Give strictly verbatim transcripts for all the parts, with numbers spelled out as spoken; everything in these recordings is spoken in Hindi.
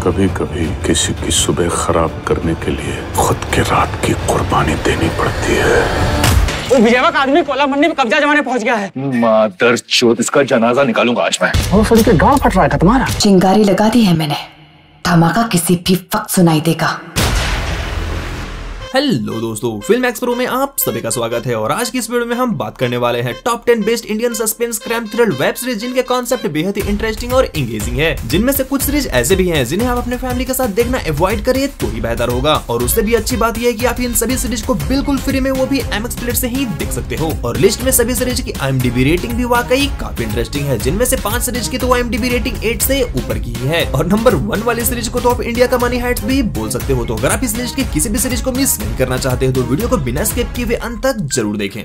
कभी कभी किसी की सुबह खराब करने के लिए खुद के रात की कुर्बानी देनी पड़ती है। वो विजयवा का आदमी कोला मंडी में कब्जा जमाने पहुंच गया है। मादर चोद, इसका जनाजा निकालूंगा आज मैं। वो सुन के गाँव फट रहा है तुम्हारा। चिंगारी लगा दी है मैंने, धमाका किसी भी वक्त सुनाई देगा। हेलो दोस्तों, फिल्म एक्स प्रो में आप सभी का स्वागत है और आज की इस वीडियो में हम बात करने वाले हैं top ten best Indian suspense crime thriller web series जिनके कॉन्सेप्ट बेहद ही इंटरेस्टिंग और एंगेजिंग है। जिनमें से कुछ सीरीज ऐसे भी हैं जिन्हें आप अपने फैमिली के साथ देखना अवॉइड करिए तो ही बेहतर होगा। और उससे भी अच्छी बात यह है कि आप इन सभी सीरीज को बिल्कुल फ्री में, वो भी एम एक्स प्लेयर से ही देख सकते हो। और लिस्ट में सभी सीरीज की I M D B rating भी वाकई काफी इंटरेस्टिंग है, जिनमें से पांच सीरीज की तो I M D B rating eight से ऊपर की है। और नंबर वन वाली सीरीज को तो आप इंडिया का मनी हाइट्स भी बोल सकते हो। तो अगर आप इस लिस्ट की किसी भी सीरीज को मिस नहीं करना चाहते हो तो वीडियो को बिना स्किप किए हुए अंत तक जरूर देखें।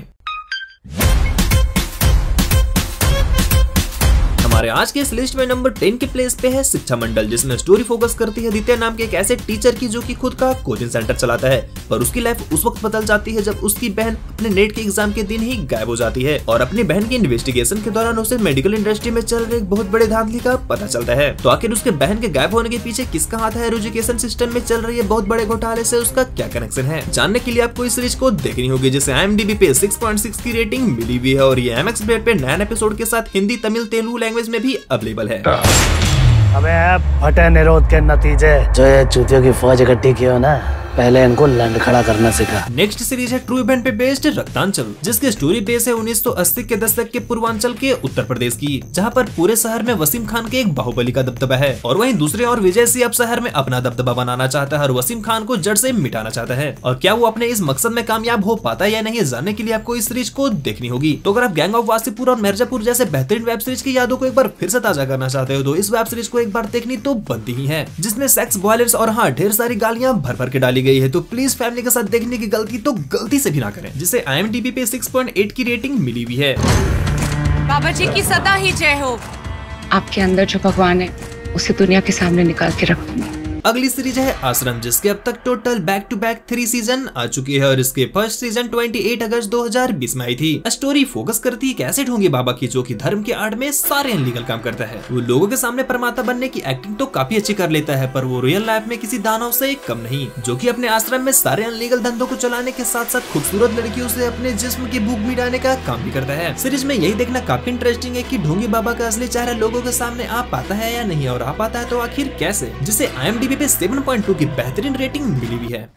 हमारे आज के इस लिस्ट में नंबर टेन के प्लेस पे है शिक्षा मंडल, जिसमें स्टोरी फोकस करती है दित्या नाम के एक ऐसे टीचर की जो कि खुद का कोचिंग सेंटर चलाता है। पर उसकी लाइफ उस वक्त बदल जाती है जब उसकी बहन अपने नेट के एग्जाम के दिन ही गायब हो जाती है और अपनी बहन की इन्वेस्टिगेशन के दौरान उसे मेडिकल इंडस्ट्री में चल रहे एक बहुत बड़े धांधली का पता चलता है। तो आखिर उसके बहन के गायब होने के पीछे किसका हाथ है? एजुकेशन सिस्टम में चल रही है बहुत बड़े घोटाले से उसका क्या कनेक्शन है? जानने के लिए आपको इस सीरीज को देखनी होगी, जिसे आई एम डी बी पे सिक्स पॉइंट सिक्स की रेटिंग मिली हुई है और ये एम एक्स प्लेयर पे नए एपिसोड के साथ हिंदी, तमिल, तेलुगु लैंग्वेज में भी अवेलेबल है। अबे फटे निरोध के नतीजे जो ये चूतियों की फौज इकट्ठी की हो ना, पहले इनको लंड खड़ा करना सीखा। नेक्स्ट सीरीज है ट्रू इवेंट पे बेस्ड रक्तांचल, जिसके स्टोरी बेस है उन्नीस सौ अस्सी के दशक के पूर्वांचल के उत्तर प्रदेश की, जहां पर पूरे शहर में वसीम खान के एक बाहुबली का दबदबा है और वहीं दूसरे और विजय सिंह अब शहर में अपना दबदबा बनाना चाहता है और वसीम खान को जड़ से मिटाना चाहता है। और क्या वो अपने इस मकसद में कामयाब हो पाता है या नहीं, जानने के लिए आपको इस सीरीज को देखनी होगी। तो अगर आप गैंग ऑफ वासेपुर और मिर्जापुर जैसे बेहतरीन वेब सीरीज की यादों को एक बार फिर से ताजा करना चाहते हो तो इस वेब सीरीज को एक बार देखनी तो बनती ही है, जिसमें सेक्स, वायलेंस और हाँ ढेर सारी गालियां भर भर के डाली गई है। तो प्लीज फैमिली के साथ देखने की गलती तो गलती से भी ना करें, जिसे आई एम डी बी पे सिक्स पॉइंट एट की रेटिंग मिली हुई है। बाबा जी की सदा ही जय हो। आपके अंदर जो भगवान है उसे दुनिया के सामने निकाल के रखूंगी। अगली सीरीज है आश्रम, जिसके अब तक total back to back three season आ चुकी है और इसके फर्स्ट सीजन अट्ठाईस अगस्त दो हज़ार बीस में आई थी। स्टोरी फोकस करती है एक ऐसे ढोंगी बाबा की जो कि धर्म के आड़ में सारे अनलीगल काम करता है। वो लोगों के सामने परमात्मा बनने की एक्टिंग तो काफी अच्छी कर लेता है, पर वो रियल लाइफ में किसी दानव से कम नहीं, जो कि अपने आश्रम में सारे अनलीगल धंधों को चलाने के साथ साथ खूबसूरत लड़कियों से अपने जिस्म की भूख मिटाने का काम भी करता है। सीरीज में यही देखना काफी इंटरेस्टिंग है कि ढोंगी बाबा का असली चेहरा लोगों के सामने आ पाता है या नहीं, और आ पाता है तो आखिर कैसे, जिसे आई एम डी बी पे सेवन पॉइंट की बेहतरीन रेटिंग मिली हुई है।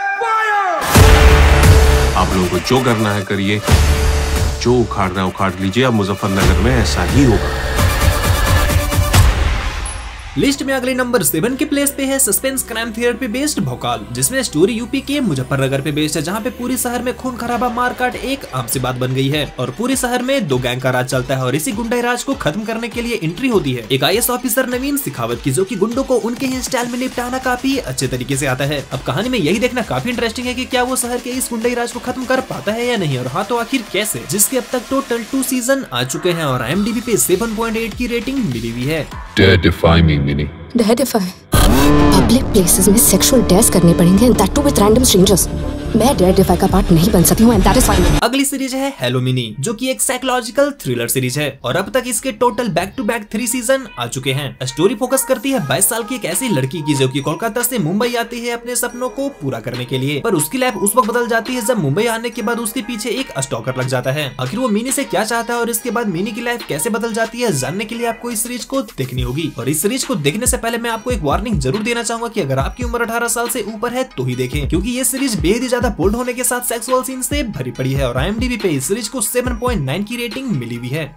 आप लोगों को जो करना है करिए, जो उखाड़ना है उखाड़ लीजिए। अब मुजफ्फरनगर में ऐसा ही होगा। लिस्ट में अगले नंबर सेवन के प्लेस पे है सस्पेंस क्राइम थ्रिलर पे बेस्ड भोकाल, जिसमें स्टोरी यूपी के मुजफ्फरनगर पे बेस्ड है, जहां पे पूरे शहर में खून खराबा मारकाट एक आम सी बात बन गई है और पूरे शहर में दो गैंग का राज चलता है और इसी गुंडा राज को खत्म करने के लिए एंट्री होती है एक आई एस ऑफिसर नवीन सिखावत की, जो की गुंडों को उनके ही स्टाइल में निपटाना काफी अच्छे तरीके से आता है। अब कहानी में यही देखना काफी इंटरेस्टिंग है कि क्या वो शहर के इस गुंडा राज को खत्म कर पाता है या नहीं, और हाँ तो आखिर कैसे, जिसके अब तक टोटल टू सीजन आ चुके हैं और आई एम डी बी पे सेवन पॉइंट एट की रेटिंग मिली हुई है। Deify me, Minnie. Deify? Public places में सेक्सुअल डेट्स करने पड़ेंगे and that too with random strangers. मैं डेफाई का पार्ट नहीं बन सकती हूँ and that is fine. Agli सीरीज है हेलो मिनी, जो कि एक साइकोलॉजिकल थ्रिलर सीरीज है और अब तक इसके total back to back three season आ चुके हैं। स्टोरी फोकस करती है बाईस साल की एक ऐसी लड़की की जो कि कोलकाता से मुंबई आती है अपने सपनों को पूरा करने के लिए, पर उसकी लाइफ उस वक्त बदल जाती है जब मुंबई आने के बाद उसके पीछे एक स्टॉकर लग जाता है। आखिर वो मिनी से क्या चाहता है और इसके बाद मिनी की लाइफ कैसे बदल जाती है, जानने के लिए आपको इस सीरीज को देखनी होगी। और इस सीरीज को देखने से पहले मैं आपको एक वार्निंग जरूर देना चाहूंगा कि अगर आपकी उम्र अठारह साल से ऊपर है तो ही देखें, क्योंकि ये सीरीज बेहद ही ज्यादा बोल्ड होने के साथ सेक्सुअल सीन से भरी पड़ी है और आई एम डी बी पे इस सीरीज को सेवन पॉइंट नाइन की रेटिंग मिली हुई है।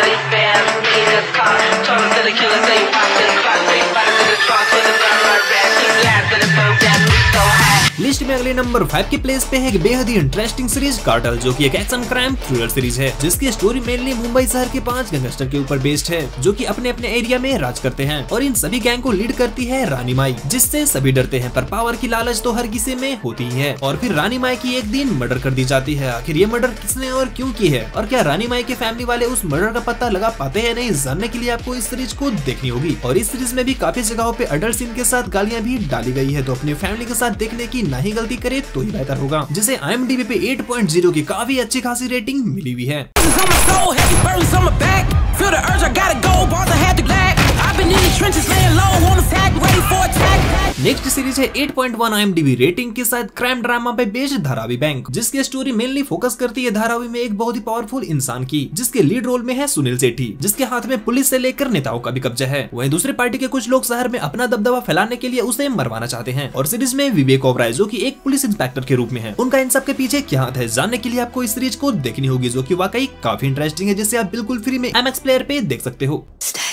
लिस्ट में अगले नंबर फाइव के प्लेस पे है एक बेहद ही इंटरेस्टिंग सीरीज कार्टेल, जो कि एक एक्शन क्राइम थ्रिलर सीरीज है, जिसकी स्टोरी मेनली मुंबई शहर के पांच गैंगस्टर के ऊपर बेस्ड है, जो कि अपने अपने एरिया में राज करते हैं और इन सभी गैंग को लीड करती है रानी माई, जिससे सभी डरते हैं, पर पावर की लालच तो हर किसी में होती ही है। और फिर रानी माई की एक दिन मर्डर कर दी जाती है। आखिर ये मर्डर किसने और क्यों की है, और क्या रानी माई के फैमिली वाले उस मर्डर का पता लगा पाते हैं नहीं, जानने के लिए आपको इस सीरीज को देखनी होगी। और इस सीरीज में भी काफी जगहों पे अडल्ट सीन के साथ गालियां भी डाली गई है, तो अपनी फैमिली के साथ देखने की ना ही गलती करे तो ही बेहतर होगा, जिसे आई एम डी बी पे एट पॉइंट ज़ीरो की काफी अच्छी खासी रेटिंग मिली हुई है। Feel the urge, I gotta go, balls I had to lag. I've been in the trenches laying low on the fact, ready for it. Next series है eight point one I M D B rating के साथ क्राइम ड्रामा पे बेस्ड धारावी बैंक, जिसकी स्टोरी मेनली फोकस करती है धारावी में एक बहुत ही पावरफुल इंसान की, जिसके लीड रोल में है सुनील सेठी, जिसके हाथ में पुलिस से लेकर नेताओं का भी कब्जा है। वहीं दूसरी पार्टी के कुछ लोग शहर में अपना दबदबा फैलाने के लिए उसे मरवाना चाहते हैं। और सीरीज में विवेक ओबराय जो कि एक पुलिस इंस्पेक्टर के रूप में है, उनका इन सब के पीछे क्या हाथ है जानने के लिए आपको इस सीरीज को देखनी होगी, जो कि वाकई काफी इंटरेस्टिंग है, जिसे आप बिल्कुल फ्री में एम एक्स प्लेयर पे देख सकते हो।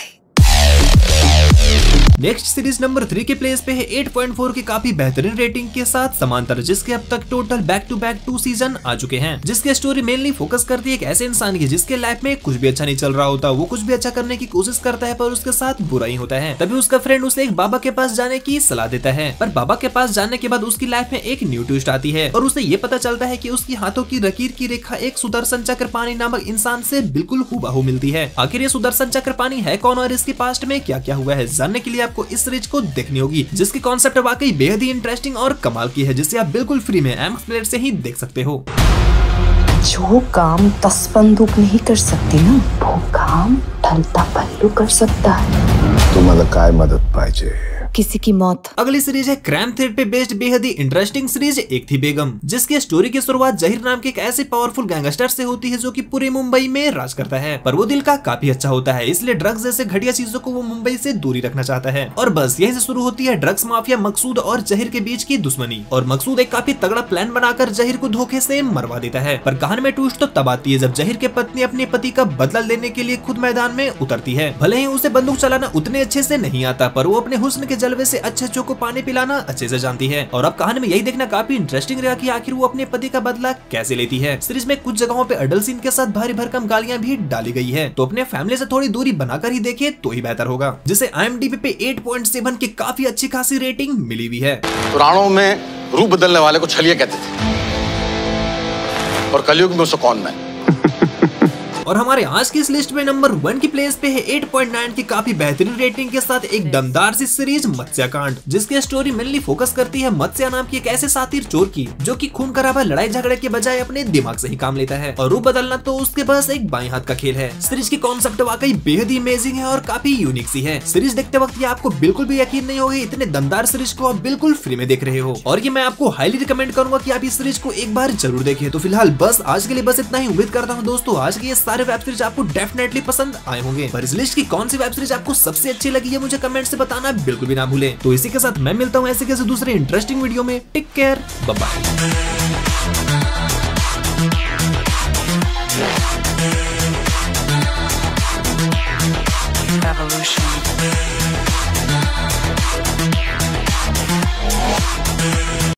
नेक्स्ट सीरीज नंबर थ्री के प्लेस पे है एट पॉइंट फोर की काफी बेहतरीन रेटिंग के साथ समांतर, जिसके अब तक total back to back two season आ चुके हैं, जिसकी स्टोरी मेनली फोकस करती है एक ऐसे इंसान की जिसके लाइफ में कुछ भी अच्छा नहीं चल रहा होता, वो कुछ भी अच्छा करने की कोशिश करता है पर उसके साथ बुरा ही होता है। तभी उसका फ्रेंड उसे एक बाबा के पास जाने की सलाह देता है, पर बाबा के पास जाने के बाद उसकी लाइफ में एक न्यू ट्विस्ट आती है और उसे ये पता चलता है कि उसकी हाथों की लकीर की रेखा एक सुदर्शन चक्रपाणी नामक इंसान से बिल्कुल हूबहू मिलती है। आखिर ये सुदर्शन चक्रपाणी है कौन और इसके पास्ट में क्या क्या हुआ है जानने के लिए आपको इस सीरीज को देखनी होगी, जिसकी कॉन्सेप्ट वाकई बेहद ही इंटरेस्टिंग और कमाल की है, जिसे आप बिल्कुल फ्री में एम एक्स प्लेयर से ही देख सकते हो। जो काम दस बंदूक नहीं कर सकती ना, वो काम ढलता पल्लू कर सकता है। तुम्हाला काय मदत पाहिजे? किसी की मौत। अगली सीरीज है क्राइम थ्रेड पे बेस्ड बेहद ही इंटरेस्टिंग सीरीज एक थी बेगम, जिसकी स्टोरी की शुरुआत जहीर नाम के एक ऐसे पावरफुल गैंगस्टर से होती है जो कि पूरे मुंबई में राज करता है, पर वो दिल का काफी अच्छा होता है, इसलिए ड्रग्स जैसे घटिया चीजों को वो मुंबई से दूरी रखना चाहता है। और बस यहीं से शुरू होती है ड्रग्स माफिया मकसूद और जहीर के बीच की दुश्मनी, और मकसूद एक काफी तगड़ा प्लान बनाकर जहीर को धोखे से मरवा देता है। पर कहानी में ट्विस्ट तो तब आती है जब जहीर के पत्नी अपने पति का बदला लेने के लिए खुद मैदान में उतरती है। भले ही उसे बंदूक चलाना उतने अच्छे से नहीं आता, पर वो अपने हुस्न के जलवे से अच्छे को पानी पिलाना अच्छे से जानती है। और अब कहानी में यही देखना काफी इंटरेस्टिंग रहा कि आखिर वो अपने पति का बदला कैसे लेती है। सीरीज में कुछ जगहों पे अडल्ट सीन के साथ भारी भरकम गालियां भी डाली गई है, तो अपने फैमिली से थोड़ी दूरी बनाकर ही देखे तो ही बेहतर होगा, जिसे आई एम डी बी पे एट पॉइंट सेवन की काफी अच्छी खासी रेटिंग मिली हुई है। पुराणों में रूप बदलने वाले को छलिया कहते थे और कलयुग में उसे कौन में। और हमारे आज की इस लिस्ट में नंबर वन की प्लेस पे है एट पॉइंट नाइन की काफी बेहतरीन रेटिंग के साथ एक दमदार सी सीरीज मत्स्यकांड, जिसकी स्टोरी मेनली फोकस करती है मत्स्य नाम की एक ऐसे सातिर चोर की, जो कि खून खराबा लड़ाई झगड़े के बजाय अपने दिमाग से ही काम लेता है, और रूप बदलना तो उसके पास एक बाएं हाथ का खेल है। सीरीज की कॉन्सेप्ट वाकई बेहद ही अमेजिंग है और काफी यूनिक सी है। सीरीज देखते वक्त ये आपको बिल्कुल भी यकीन नहीं होगा इतने दमदार सीरीज को आप बिल्कुल फ्री में देख रहे हो, और ये मैं आपको हाईली रिकमेंड करूंगा कि आप इस सीरीज को एक बार जरूर देखें। तो फिलहाल बस आज के लिए बस इतना ही। उम्मीद करता हूँ दोस्तों आज के ये सारे वेब सीरीज आपको डेफिनेटली पसंद आए होंगे, पर इस लिस्ट की कौन सी वेब सीरीज आपको सबसे अच्छी लगी है मुझे कमेंट से बताना बिल्कुल भी ना भूलें। तो इसी के साथ मैं मिलता हूँ ऐसे कैसे दूसरे इंटरेस्टिंग वीडियो में। Take care, bye bye.